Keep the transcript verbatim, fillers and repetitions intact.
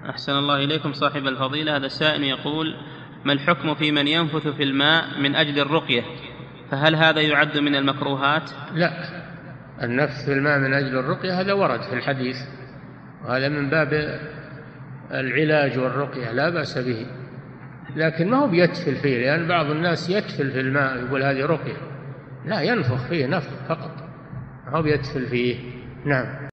أحسن الله إليكم صاحب الفضيلة. هذا السائل يقول: ما الحكم في من ينفث في الماء من أجل الرقية؟ فهل هذا يعد من المكروهات؟ لا، النفث في الماء من أجل الرقية هذا ورد في الحديث، وهذا من باب العلاج والرقية لا بأس به، لكن ما هو بيتفل فيه، لأن بعض الناس يتفل في الماء يقول هذه رقية. لا، ينفخ فيه نفخ فقط، ما هو بيتفل فيه. نعم.